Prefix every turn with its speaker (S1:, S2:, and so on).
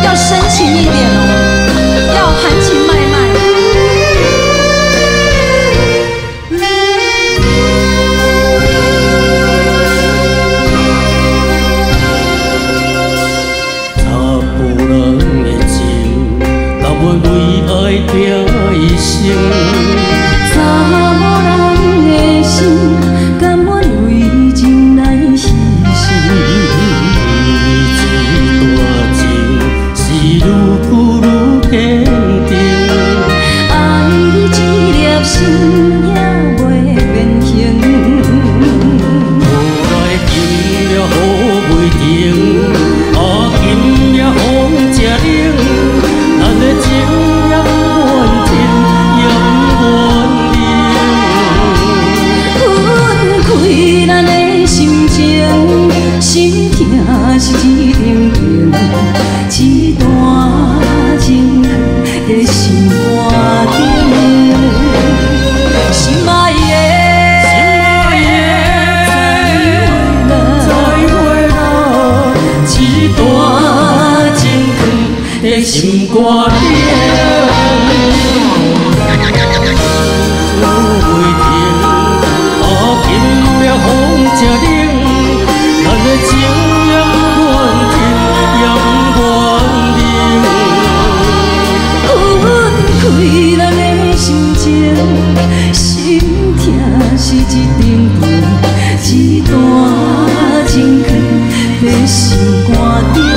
S1: 要深情一点哦，要含情脉脉。
S2: 查甫人的情，敢要为爱拼一生？
S3: 查某人的心，甘愿为情来牺牲。愈久愈坚定，爱你一粒心也袂变形。无来金了雨袂停，啊金了风才冷，咱的情也不愿停，也不愿停。分开咱的心情，是痛是一定定。一段情在心肝顶，心爱的，再会啦，一段情在心肝顶，雨袂停，啊，金了风才冷，咱的情也不愿停，也不愿开咱的心情，心痛是一定定，一段情在心肝顶。